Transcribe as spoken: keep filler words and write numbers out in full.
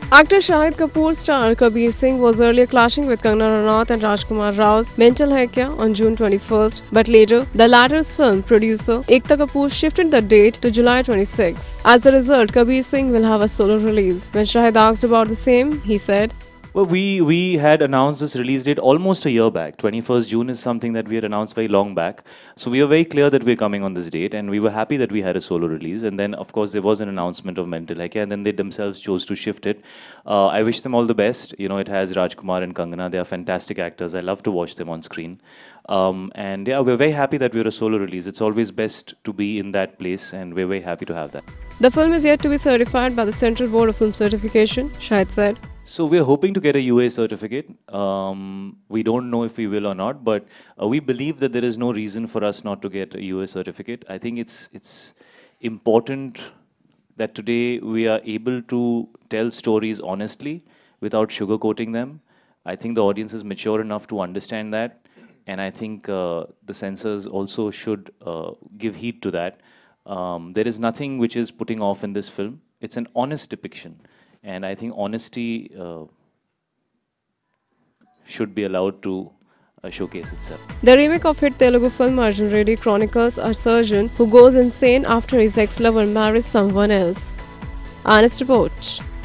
Actor Shahid Kapoor star Kabir Singh was earlier clashing with Kangana Ranaut and Rajkummar Rao's Mental Hai Kya on June twenty-first, but later the latter's film producer Ekta Kapoor shifted the date to July twenty-sixth. As a result, Kabir Singh will have a solo release. When Shahid asked about the same, he said, Well, we, we had announced this release date almost a year back. twenty-first June is something that we had announced very long back. So we were very clear that we're coming on this date, and we were happy that we had a solo release. And then, of course, there was an announcement of Mental Hai Kya, and then they themselves chose to shift it. Uh, I wish them all the best. You know, it has Rajkummar and Kangana. They are fantastic actors. I love to watch them on screen. Um, and yeah, we're very happy that we're a solo release. It's always best to be in that place, and we're very happy to have that. The film is yet to be certified by the Central Board of Film Certification, Shahid said. So we're hoping to get a U A certificate. Um, we don't know if we will or not, but uh, we believe that there is no reason for us not to get a U A certificate. I think it's it's important that today we are able to tell stories honestly without sugarcoating them. I think the audience is mature enough to understand that, and I think uh, the censors also should uh, give heed to that. Um, there is nothing which is putting off in this film. It's an honest depiction. And I think honesty uh, should be allowed to uh, showcase itself. The remake of hit Telugu film Arjun Reddy chronicles a surgeon who goes insane after his ex-lover marries someone else. Honest report.